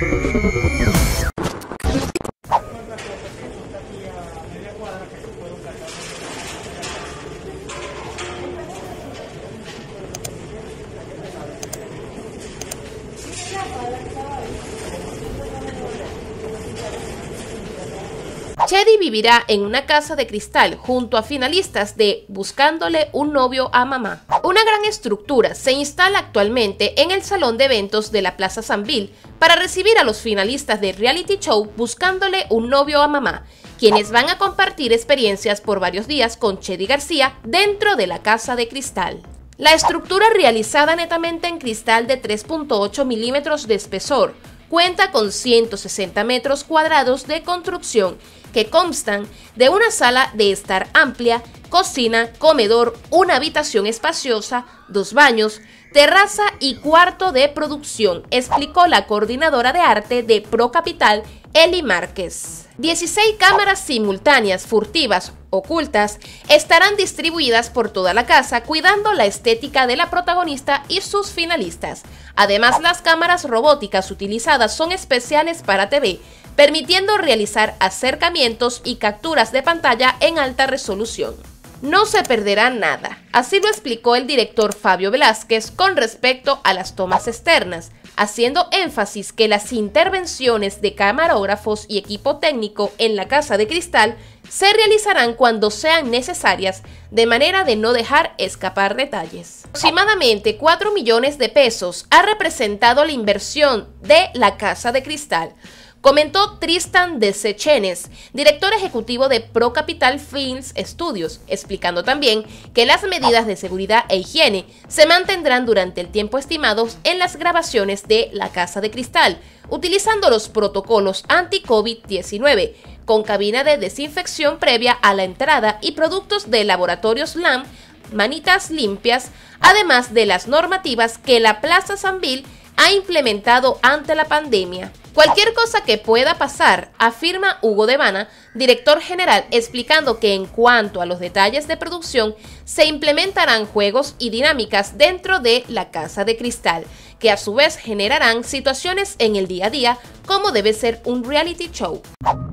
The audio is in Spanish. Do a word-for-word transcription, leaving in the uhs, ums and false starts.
Chedi vivirá en una casa de cristal junto a finalistas de Buscándole un novio a mamá. Una gran estructura se instala actualmente en el salón de eventos de la Plaza Sambil para recibir a los finalistas del reality show Buscándole un novio a mamá, quienes van a compartir experiencias por varios días con Chedi García dentro de la casa de cristal. La estructura, realizada netamente en cristal de tres punto ocho milímetros de espesor, cuenta con ciento sesenta metros cuadrados de construcción que constan de una sala de estar amplia, cocina, comedor, una habitación espaciosa, dos baños, terraza y cuarto de producción, explicó la coordinadora de arte de Procapital, Eli Márquez. dieciséis cámaras simultáneas furtivas ocultas estarán distribuidas por toda la casa, cuidando la estética de la protagonista y sus finalistas. Además, las cámaras robóticas utilizadas son especiales para T V, permitiendo realizar acercamientos y capturas de pantalla en alta resolución. No se perderá nada, así lo explicó el director Fabio Velázquez con respecto a las tomas externas, haciendo énfasis que las intervenciones de camarógrafos y equipo técnico en la casa de cristal se realizarán cuando sean necesarias, de manera de no dejar escapar detalles. Aproximadamente cuatro millones de pesos ha representado la inversión de la casa de cristal, comentó Tristan de Sechenes, director ejecutivo de Procapital Films Studios, explicando también que las medidas de seguridad e higiene se mantendrán durante el tiempo estimado en las grabaciones de La Casa de Cristal, utilizando los protocolos anti-COVID diecinueve, con cabina de desinfección previa a la entrada y productos de laboratorios L A M, manitas limpias, además de las normativas que la Plaza Sambil ha implementado ante la pandemia. Cualquier cosa que pueda pasar, afirma Hugo Devana, director general, explicando que en cuanto a los detalles de producción, se implementarán juegos y dinámicas dentro de la casa de cristal, que a su vez generarán situaciones en el día a día, como debe ser un reality show.